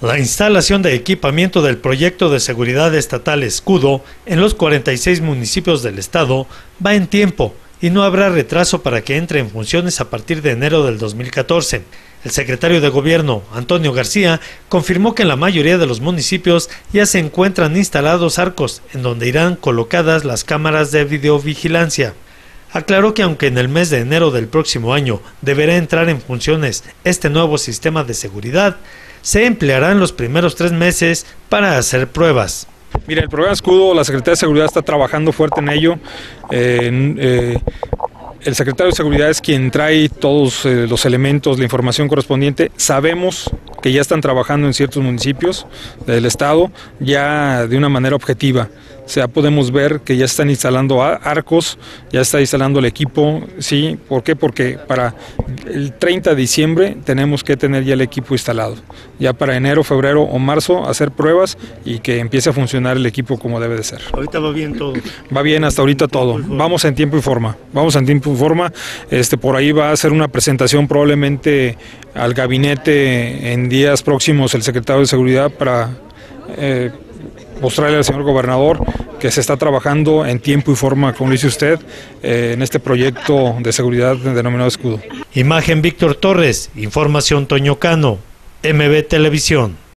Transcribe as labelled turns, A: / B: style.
A: La instalación de equipamiento del proyecto de seguridad estatal Escudo en los 46 municipios del estado va en tiempo y no habrá retraso para que entre en funciones a partir de enero del 2014. El secretario de Gobierno, Antonio García, confirmó que en la mayoría de los municipios ya se encuentran instalados arcos en donde irán colocadas las cámaras de videovigilancia. Aclaró que aunque en el mes de enero del próximo año deberá entrar en funciones este nuevo sistema de seguridad, se emplearán los primeros 3 meses para hacer pruebas.
B: Mira, el programa Escudo, la Secretaría de Seguridad está trabajando fuerte en ello. El secretario de Seguridad es quien trae todos los elementos, la información correspondiente. Sabemos que ya están trabajando en ciertos municipios del estado, ya de una manera objetiva. O sea, podemos ver que ya están instalando arcos, ya está instalando el equipo, ¿sí? ¿Por qué? Porque para el 30 de diciembre tenemos que tener ya el equipo instalado. Ya para enero, febrero o marzo hacer pruebas y que empiece a funcionar el equipo como debe de ser.
A: Ahorita va bien todo.
B: Va bien hasta ahorita todo. Vamos en tiempo y forma. Por ahí va a hacer una presentación probablemente al gabinete en días próximos el secretario de Seguridad para mostrarle al señor gobernador que se está trabajando en tiempo y forma, como dice usted, en este proyecto de seguridad denominado Escudo.
A: Imagen Víctor Torres, información Toño Cano, MB Televisión.